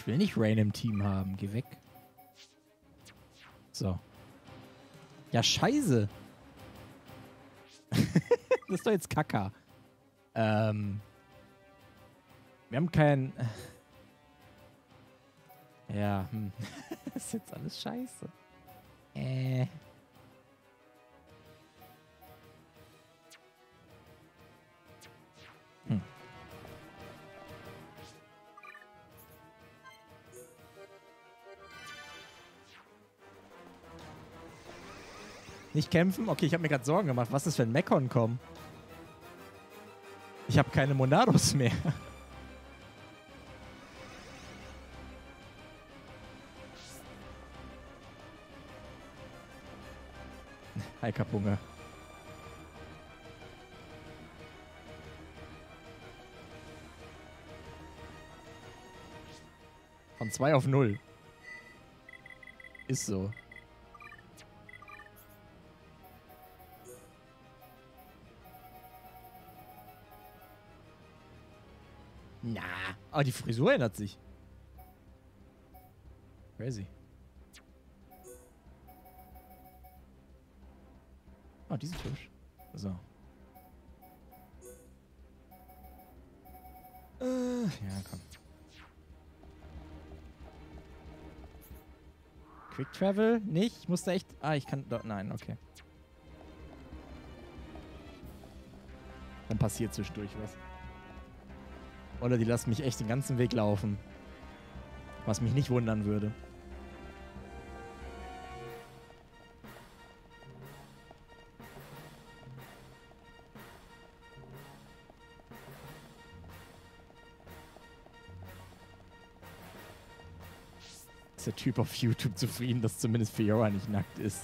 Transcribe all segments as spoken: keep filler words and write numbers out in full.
Ich will nicht Rain im Team haben. Geh weg. So. Ja, scheiße. Das ist doch jetzt Kacka. Ähm. Wir haben kein... Ja, hm. Das ist jetzt alles scheiße. Äh. Hm. Nicht kämpfen? Okay, ich habe mir gerade Sorgen gemacht. Was ist, wenn Mekon kommen? Ich habe keine Monados mehr. Hi, Kapunge. Von zwei auf null. Ist so. Na. Aber die Frisur ändert sich. Crazy. Oh, diesen Tisch. So. Äh, ja, komm. Quick Travel? Nicht? Ich musste echt... Ah, ich kann... Doch, nein, okay. Dann passiert zwischendurch was. Oder die lassen mich echt den ganzen Weg laufen. Was mich nicht wundern würde. Ist der Typ auf YouTube zufrieden, dass zumindest Fiora nicht nackt ist?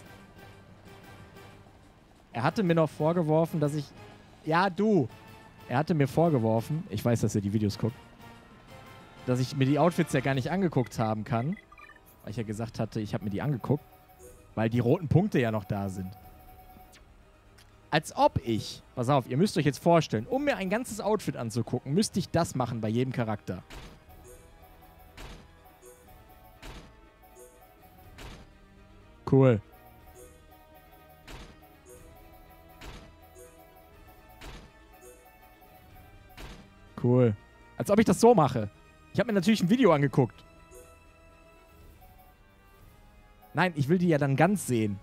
Er hatte mir noch vorgeworfen, dass ich... Ja, du! Er hatte mir vorgeworfen, ich weiß, dass er die Videos guckt, dass ich mir die Outfits ja gar nicht angeguckt haben kann. Weil ich ja gesagt hatte, ich habe mir die angeguckt. Weil die roten Punkte ja noch da sind. Als ob ich... Pass auf, ihr müsst euch jetzt vorstellen, um mir ein ganzes Outfit anzugucken, müsste ich das machen bei jedem Charakter. Cool. Cool. Als ob ich das so mache. Ich habe mir natürlich ein Video angeguckt. Nein, ich will die ja dann ganz sehen.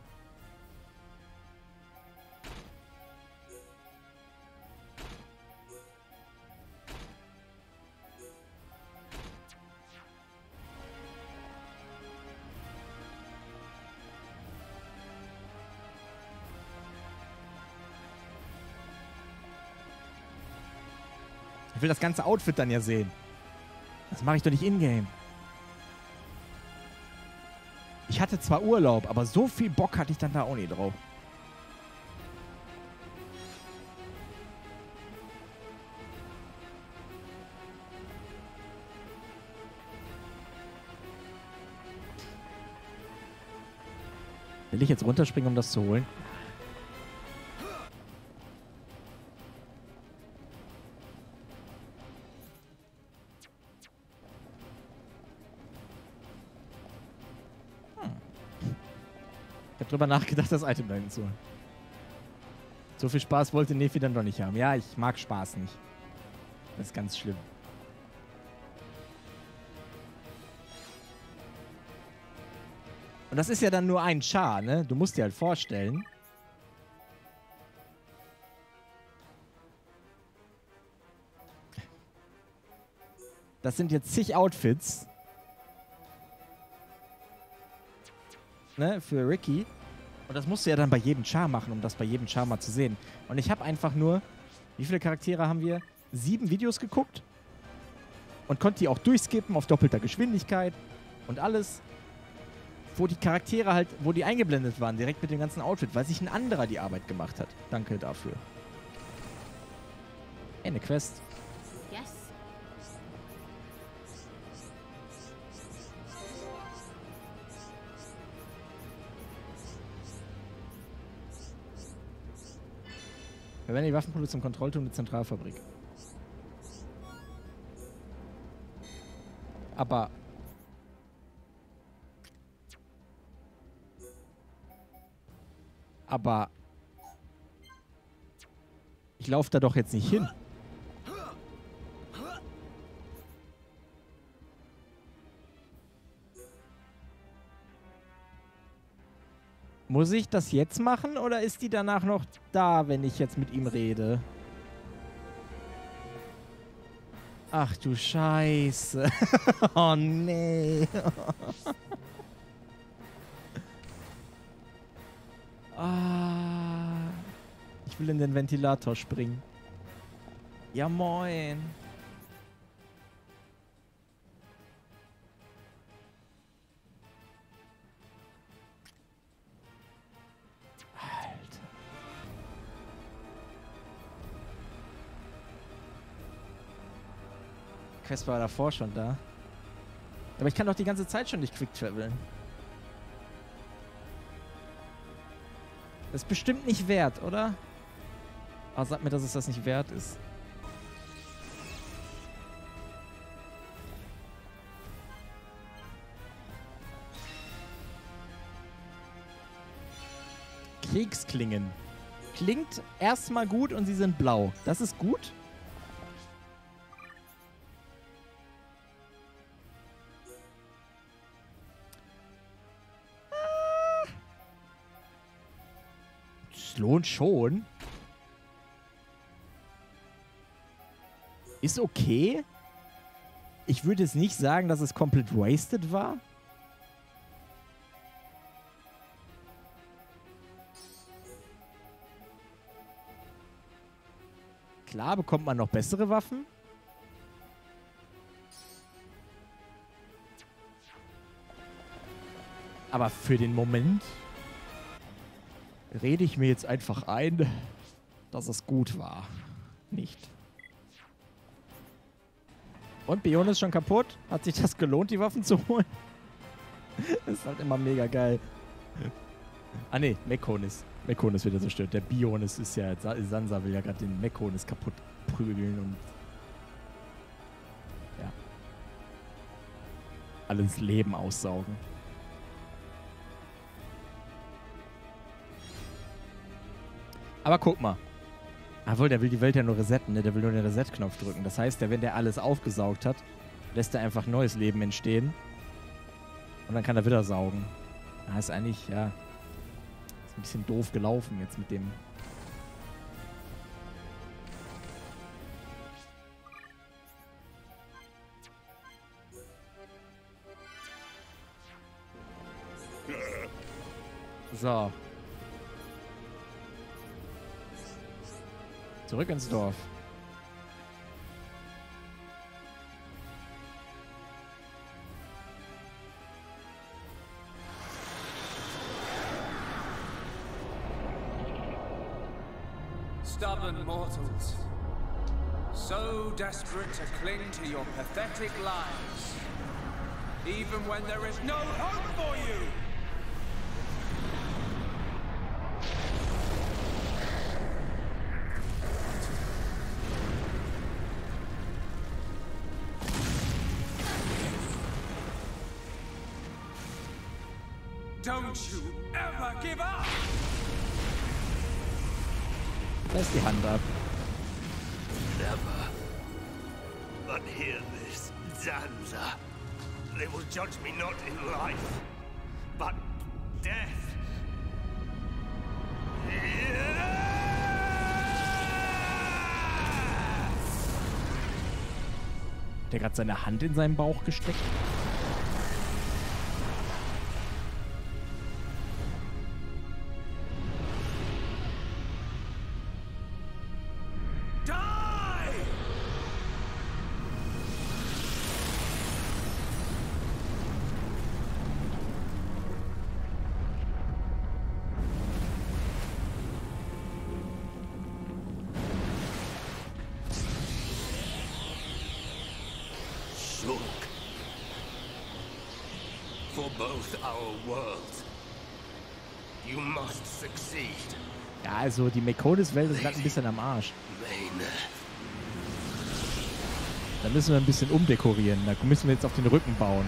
Ich will das ganze Outfit dann ja sehen. Das mache ich doch nicht in-game. Ich hatte zwar Urlaub, aber so viel Bock hatte ich dann da auch nicht drauf. Will ich jetzt runterspringen, um das zu holen? Ich habe drüber nachgedacht, das Item dahin zu holen. So viel Spaß wollte Nefi dann doch nicht haben. Ja, ich mag Spaß nicht. Das ist ganz schlimm. Und das ist ja dann nur ein Char, ne? Du musst dir halt vorstellen. Das sind jetzt zig Outfits. Ne, für Ricky. Und das musst du ja dann bei jedem Char machen, um das bei jedem Char mal zu sehen. Und ich habe einfach nur, wie viele Charaktere haben wir? Sieben Videos geguckt. Und konnte die auch durchskippen auf doppelter Geschwindigkeit. Und alles, wo die Charaktere halt, wo die eingeblendet waren, direkt mit dem ganzen Outfit, weil sich ein anderer die Arbeit gemacht hat. Danke dafür. Hey, eine Quest. Yes. Verwende die Waffenproduktion zum Kontrollturm der Zentralfabrik. Aber Aber ich laufe da doch jetzt nicht hin. Muss ich das jetzt machen oder ist die danach noch da, wenn ich jetzt mit ihm rede? Ach du Scheiße. Oh nee. Ah, ich will in den Ventilator springen. Ja moin. Quest war davor schon da. Aber ich kann doch die ganze Zeit schon nicht quick traveln. Das ist bestimmt nicht wert, oder? Aber sag mir, dass es das nicht wert ist. Kriegsklingen. Klingt erstmal gut und sie sind blau. Das ist gut. Es lohnt schon. Ist okay. Ich würde jetzt nicht sagen, dass es komplett wasted war. Klar bekommt man noch bessere Waffen. Aber für den Moment rede ich mir jetzt einfach ein, dass es gut war. Nicht. Und Bion ist schon kaputt? Hat sich das gelohnt, die Waffen zu holen? Das ist halt immer mega geil. Ah ne, Mechonis. Mechonis wird ja zerstört. Der Bionis ist ja, Sansa will ja gerade den Mechonis kaputt prügeln und ja. Alles Leben aussaugen. Aber guck mal. Obwohl, der will die Welt ja nur resetten, ne? Der will nur den Reset-Knopf drücken. Das heißt, der, wenn der alles aufgesaugt hat, lässt er einfach neues Leben entstehen. Und dann kann er wieder saugen. Das ist eigentlich, ja, ist ein bisschen doof gelaufen jetzt mit dem. So. Zurück ins Dorf. Stubborn mortals, so desperate to cling to your pathetic lives, even when there is no hope for you! Don't you ever give up! Lass die Hand ab. Never. But hear this, Zanza. They will judge me not in life, but death. Der hat seine Hand in seinen Bauch gesteckt. For both our worlds, you must succeed. Ja, also die Mechonis-Welt ist gerade ein bisschen am Arsch. Meine. Da müssen wir ein bisschen umdekorieren. Da müssen wir jetzt auf den Rücken bauen.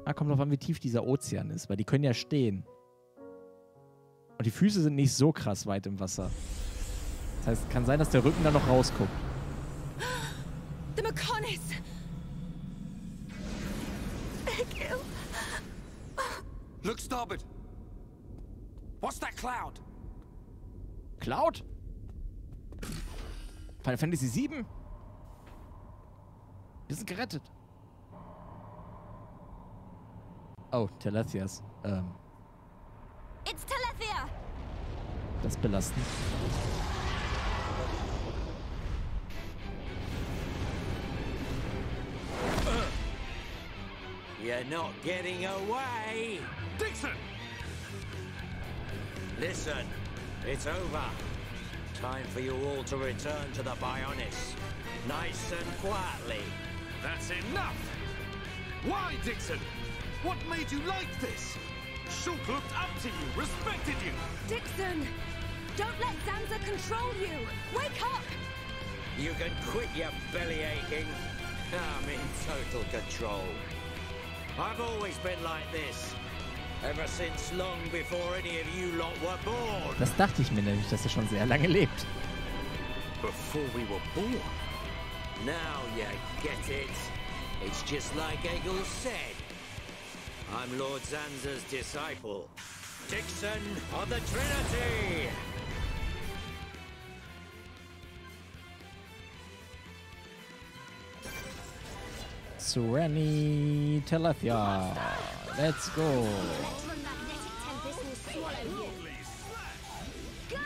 Ah, kommt drauf an, wie tief dieser Ozean ist, weil die können ja stehen. Und die Füße sind nicht so krass weit im Wasser. Das heißt, kann sein, dass der Rücken da noch rausguckt. The Mechonis! Egil! Look starboard. What's that cloud? Cloud? Final Fantasy sieben? Wir sind gerettet. Oh, Telethias. Ähm, It's Telethia! das ist belastend. You're not getting away! Dixon! Listen, it's over. Time for you all to return to the Bionis. Nice and quietly. That's enough! Why, Dixon? What made you like this? Shulk looked up to you, respected you. Dixon! Don't let Zanza control you! Wake up! You can quit your belly aching. I'm in total control. I've always been like this. Ever since long before any of you lot were born. Das dachte ich mir nämlich, dass er schon sehr lange lebt. Before we were born. Now you get it. It's just like Egil said. I'm Lord Zanza's disciple. Dixon of the Trinity! Sereni Telethia. Let's go. Electromagnetic tempest will swallow you. Go!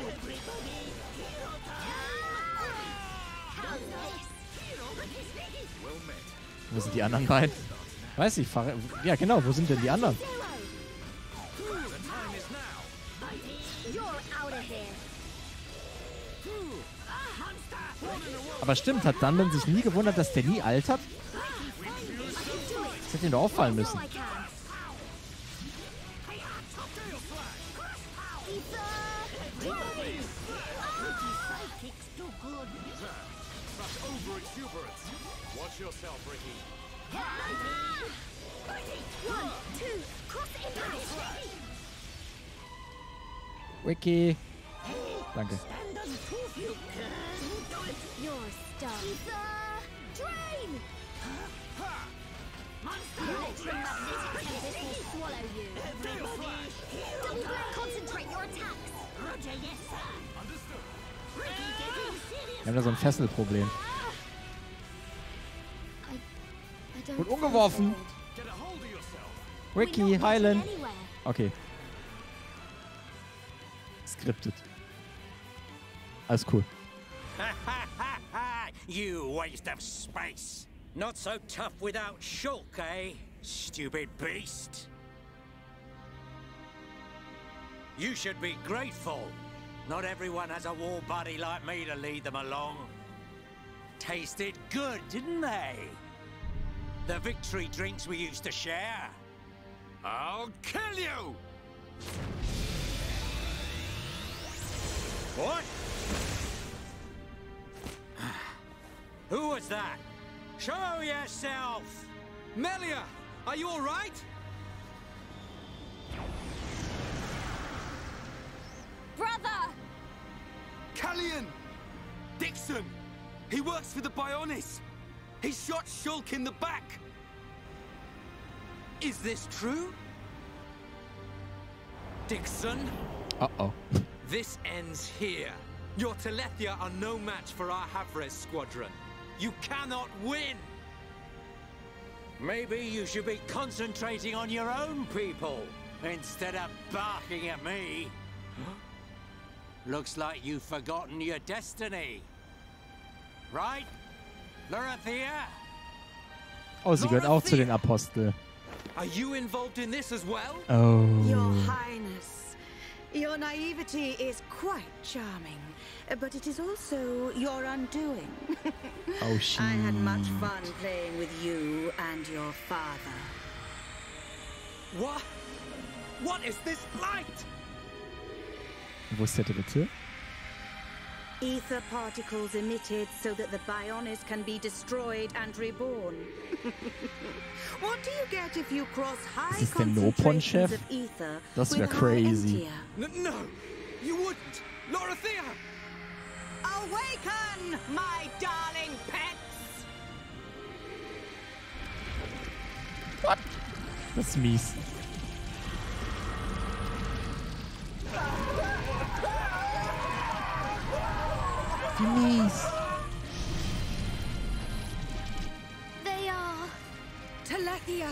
How's this? Well met. Wo sind die anderen beiden? Weiß ich, fahre. Ja, genau, wo sind denn die anderen? Zero! The time is now. You're out of here! Aber stimmt, hat Dunban sich nie gewundert, dass der nie altert? Das hätte ihm doch auffallen müssen. I can. Such over-exuberance. Watch yourself, Ricky. One, two, cross impact! Ricky. Danke. You're stuck. Drain! Electromagnetic tempest will swallow you. Double blade. Concentrate your attacks. Roger, yes, sir. Understood. Wir haben da so ein Fesselproblem. I, I don't Gut umgeworfen. Get a hold of yourself. Ricky, heilen. Anywhere. Okay. Skriptet. Alles cool. You waste of space. Not so tough without Shulk, eh? Stupid beast. You should be grateful. Not everyone has a war buddy like me to lead them along. Tasted good, didn't they? The victory drinks we used to share. I'll kill you! What? Who was that? Show yourself! Melia, are you all right? Brother! Callian! Dixon! He works for the Bionis! He shot Shulk in the back! Is this true? Dixon? Uh-oh. This ends here. Your Telethia are no match for our Havres squadron. You cannot win! Maybe you should be concentrating on your own people instead of barking at me. Looks like you've forgotten your destiny. Right? Lorithia? Oh, sie gehört auch zu den Apostel. Are you involved in this as well? Oh. Your Highness, your naivety is quite charming, but it is also your undoing. Oh, she. I had much fun playing with you and your father. What? What is this light? Wo ist der dritte? Ether particles emitted so that the Bionis can be destroyed and reborn. What do you get if you cross high Ist das der Nopon-Chef? concentrations of ether Das wär with crazy. High N no, you wouldn't. Lorithia! Awaken, my darling pets! What? Das ist mies. Wie mies. They are... Telethia!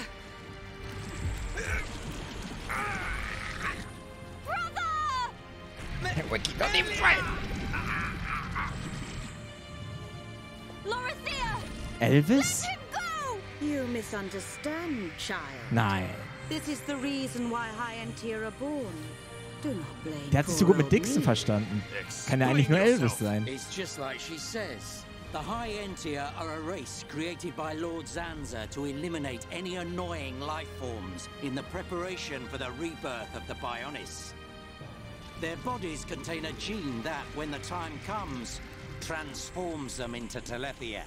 Lorithia! Elvis? Let him go! You misunderstand, child. Nein. This is the reason why High Entier are born. Do not blame Der hat sich so gut poor mit old Dixon me. verstanden. Kann ja eigentlich nur Elvis sein. It's just like she says. The High Entier are a race created by Lord Zanza to eliminate any annoying life forms in the preparation for the rebirth of the Bionis. Their bodies contain a gene that, when the time comes, transforms them into Telethia.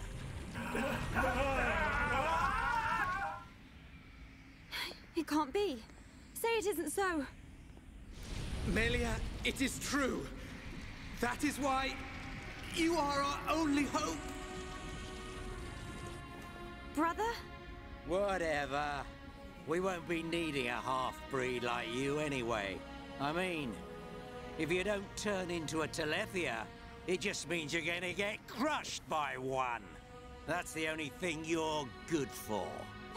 It can't be. Say it isn't so. Melia, it is true. That is why you are our only hope. Brother? Whatever. We won't be needing a half-breed like you anyway. I mean, if you don't turn into a Telethia, it just means you're gonna get crushed by one. That's the only thing you're good for.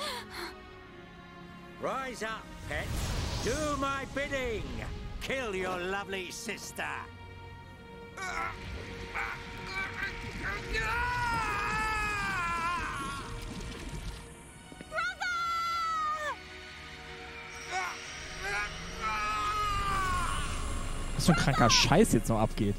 Rise up, pets. Do my bidding. Kill your lovely sister. Was für ein kranker Scheiß jetzt noch abgeht.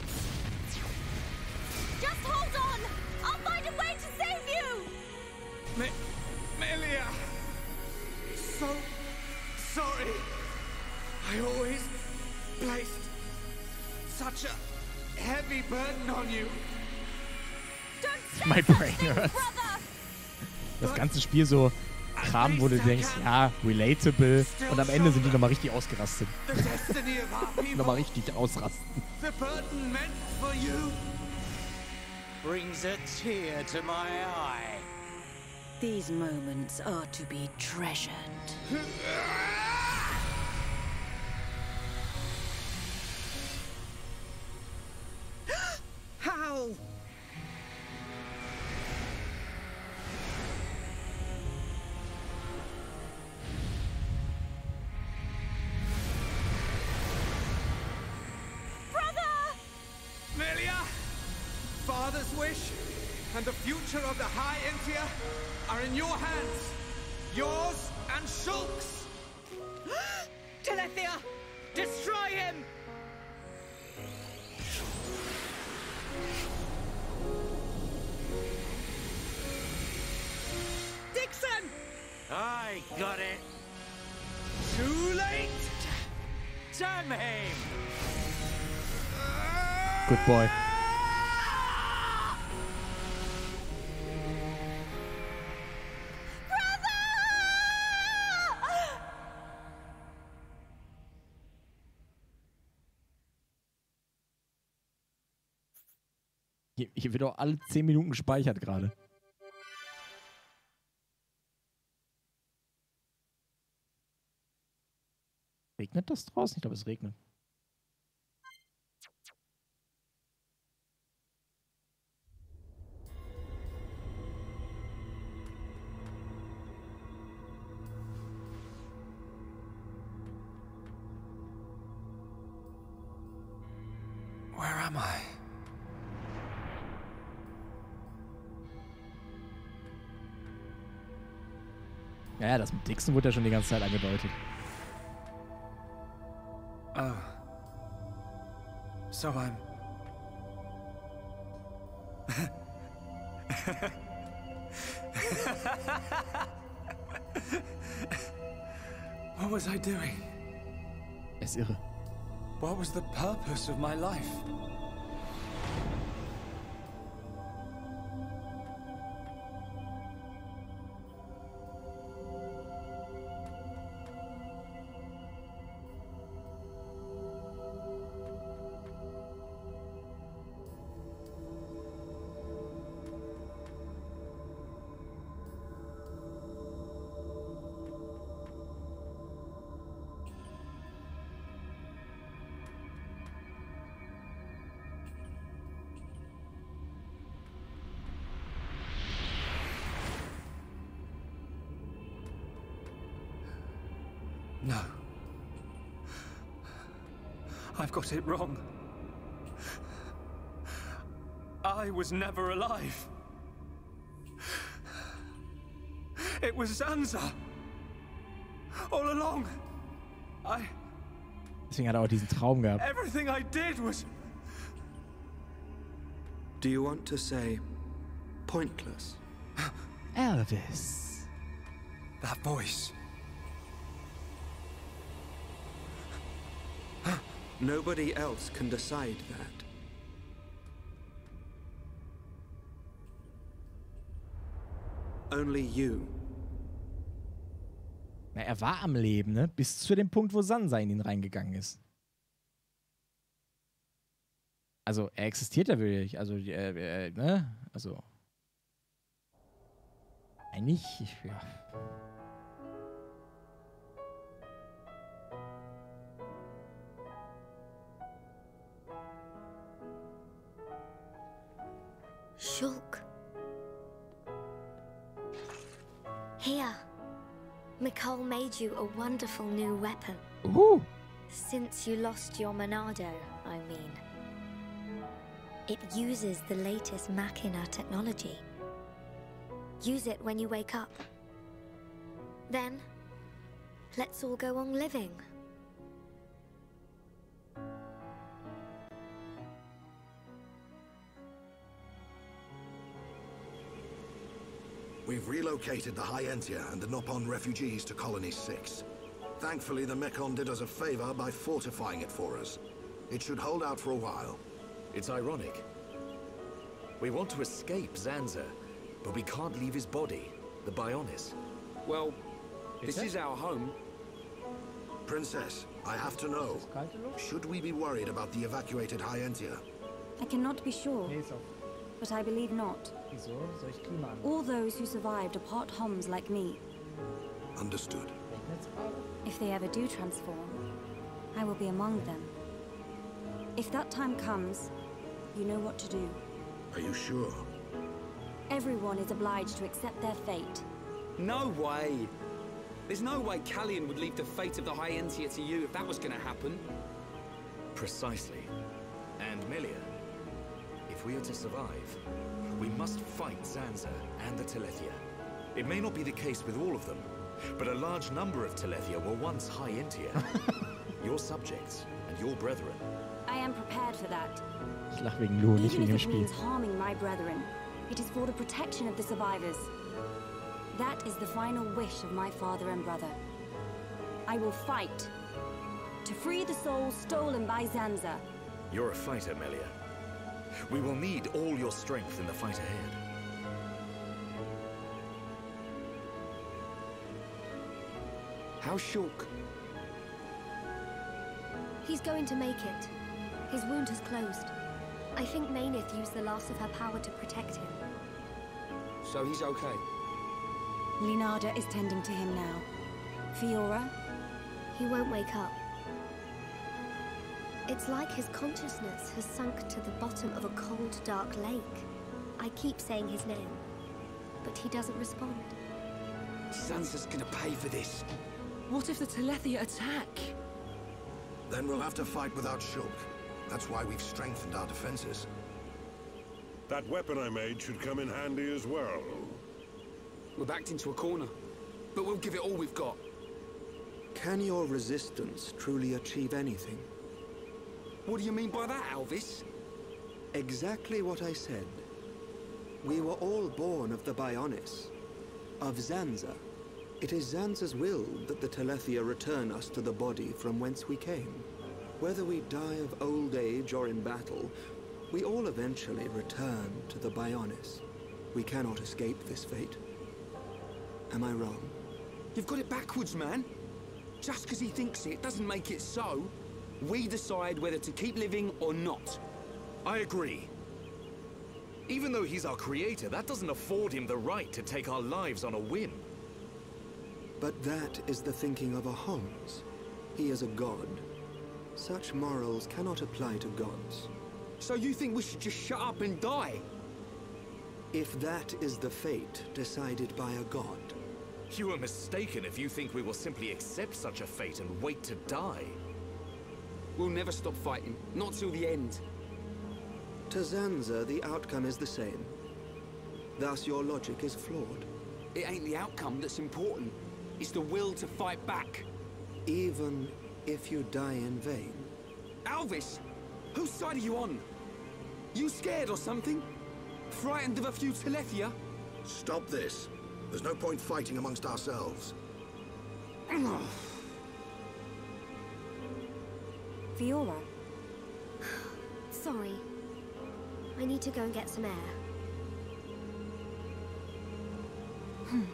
Just hold on! I'll find a way to save you! Me Melia! So sorry. I always placed such a heavy burden on you. Don't stop My such brain things, hurts. brother! Das ganze Spiel so Kram, wo du denkst, ja, relatable. Und am Ende sind die nochmal richtig ausgerastet. The destiny of our people. Nochmal richtig ausrasten. The burden meant for you. Brings a tear to my eye. These moments are to be treasured. How? Melia! Father's wish and the future of the High Entier are in your hands. Yours and Shulk's. Telethia! Destroy him! Dixon! I got it. Too late! Damn him! Good boy. Hier, hier wird auch alle zehn Minuten gespeichert gerade. Regnet das draußen? Ich glaube, es regnet. Where am I? Ja, ja, das mit Dixon wurde ja schon die ganze Zeit angedeutet. Oh. So I'm... What was I doing? Er ist irre. What was the purpose of my life? No. I've got it wrong. I was never alive. It was Zanza. All along. I... Deswegen hat er auch diesen Traum gehabt. Everything I did was... Do you want to say pointless? Elvis. That voice. Nobody else can decide that. Only you. Na, er war am Leben, ne? Bis zu dem Punkt, wo Sansa in ihn reingegangen ist. Also, er existiert ja wirklich. Also, äh, äh, ne? Also. Eigentlich, ja. Shulk. Here. Mikol made you a wonderful new weapon. Ooh. Since you lost your Monado, I mean. It uses the latest Machina technology. Use it when you wake up. Then, let's all go on living. We've relocated the High Entia and the Nopon refugees to Colony six. Thankfully, the Mekon did us a favor by fortifying it for us. It should hold out for a while. It's ironic. We want to escape Zanza, but we can't leave his body, the Bionis. Well, this is our home. Princess, I have to know. Should we be worried about the evacuated High Entia? I cannot be sure, but I believe not. All those who survived are part Homs like me. Understood. If they ever do transform, I will be among them. If that time comes, you know what to do. Are you sure? Everyone is obliged to accept their fate. No way! There's no way Callian would leave the fate of the High Entia to you if that was gonna happen. Precisely. And Melia, if we are to survive, we must fight Zanza and the Telethia. It may not be the case with all of them, but a large number of Telethia were once High Entia. Your subjects and your brethren. I am prepared for that. Ich lach wegen Lu, nicht Even wegen dem if it Spiel. means harming my brethren, it is for the protection of the survivors. That is the final wish of my father and brother. I will fight to free the souls stolen by Zanza. You're a fighter, Melia. We will need all your strength in the fight ahead. How's Shulk? He's going to make it. His wound has closed. I think Mainith used the last of her power to protect him. So he's okay? Linada is tending to him now. Fiora? He won't wake up. It's like his consciousness has sunk to the bottom of a cold, dark lake. I keep saying his name, but he doesn't respond. Zanza's gonna pay for this. What if the Telethia attack? Then we'll have to fight without Shulk. That's why we've strengthened our defenses. That weapon I made should come in handy as well. We're backed into a corner, but we'll give it all we've got. Can your resistance truly achieve anything? What do you mean by that, Alvis? Exactly what I said. We were all born of the Bionis, of Zanza. It is Zanza's will that the Telethia return us to the body from whence we came. Whether we die of old age or in battle, we all eventually return to the Bionis. We cannot escape this fate. Am I wrong? You've got it backwards, man. Just because he thinks it doesn't make it so. We decide whether to keep living or not. I agree. Even though he's our creator, that doesn't afford him the right to take our lives on a whim. But that is the thinking of a Homs. He is a god. Such morals cannot apply to gods. So you think we should just shut up and die? If that is the fate decided by a god, You are mistaken if you think we will simply accept such a fate and wait to die. We'll never stop fighting. Not till the end. To Zanza, the outcome is the same. Thus, your logic is flawed. It ain't the outcome that's important. It's the will to fight back. Even if you die in vain. Alvis! Whose side are you on? You scared or something? Frightened of a few Telethia? Stop this. There's no point fighting amongst ourselves. Fiora. Sorry. I need to go and get some air. Hmm.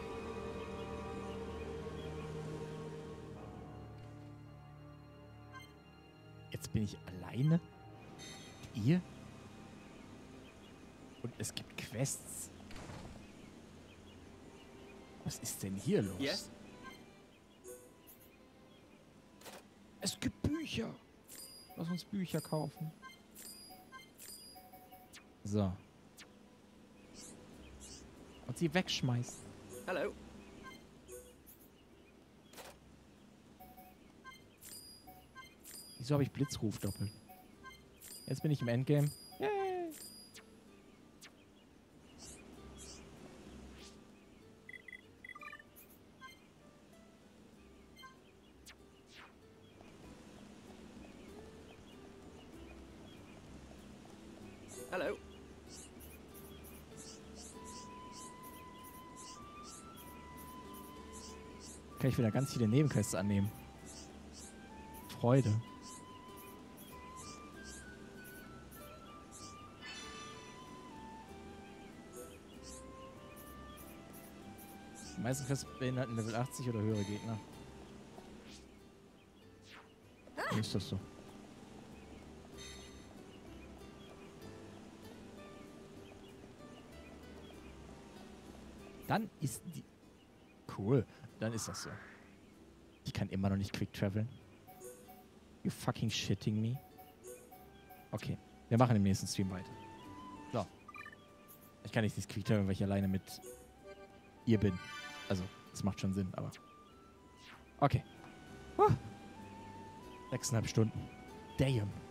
Jetzt bin ich alleine? Mit ihr? Und es gibt Quests. Was ist denn hier los? Yes? Es gibt Bücher. Lass uns Bücher kaufen. So. Und sie wegschmeißen. Hello. Wieso habe ich Blitzruf doppelt? Jetzt bin ich im Endgame. Yay. Hello. Kann ich wieder ganz viele Nebenquests annehmen. Freude. Die meisten Quests beinhalten Level achtzig oder höhere Gegner. Wie ist das so? Dann ist die... Cool. Dann ist das so. Ich kann immer noch nicht quick traveln. You fucking shitting me? Okay. Wir machen im nächsten Stream weiter. So. Ich kann nicht dieses quick traveln, weil ich alleine mit ihr bin. Also, das macht schon Sinn, aber... Okay. Huh. Sechseinhalb Stunden. Damn.